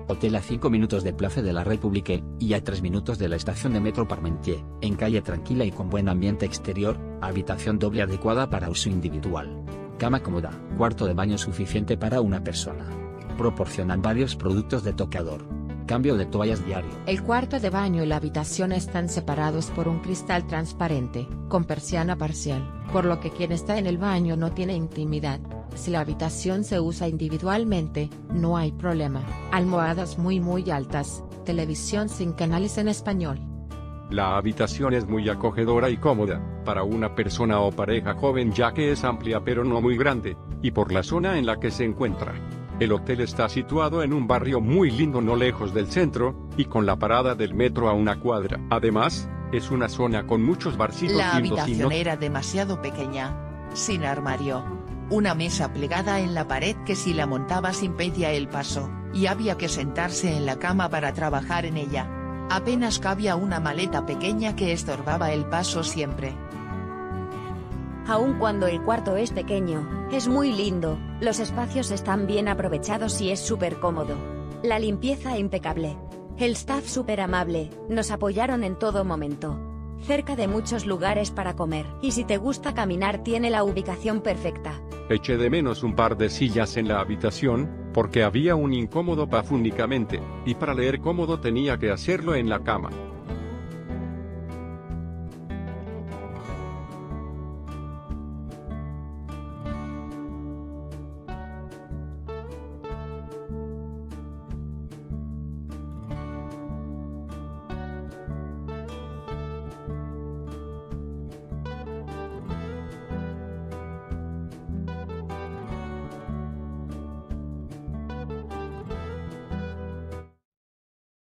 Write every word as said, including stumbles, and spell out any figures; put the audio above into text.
Hotel a cinco minutos de Place de la République, y a tres minutos de la estación de metro Parmentier, en calle tranquila y con buen ambiente exterior, habitación doble adecuada para uso individual. Cama cómoda, cuarto de baño suficiente para una persona. Proporcionan varios productos de tocador. Cambio de toallas diario. El cuarto de baño y la habitación están separados por un cristal transparente, con persiana parcial, por lo que quien está en el baño no tiene intimidad. Si la habitación se usa individualmente, no hay problema. Almohadas muy muy altas, televisión sin canales en español. La habitación es muy acogedora y cómoda, para una persona o pareja joven ya que es amplia pero no muy grande, y por la zona en la que se encuentra. El hotel está situado en un barrio muy lindo no lejos del centro, y con la parada del metro a una cuadra. Además, es una zona con muchos barcitos La lindos y habitación no... era demasiado pequeña, sin armario. Una mesa plegada en la pared que si la montabas impedía el paso, y había que sentarse en la cama para trabajar en ella. Apenas cabía una maleta pequeña que estorbaba el paso siempre. Aun cuando el cuarto es pequeño, es muy lindo, los espacios están bien aprovechados y es súper cómodo. La limpieza impecable. El staff súper amable, nos apoyaron en todo momento. Cerca de muchos lugares para comer, y si te gusta caminar tiene la ubicación perfecta. Eché de menos un par de sillas en la habitación, porque había un incómodo paf únicamente, y para leer cómodo tenía que hacerlo en la cama.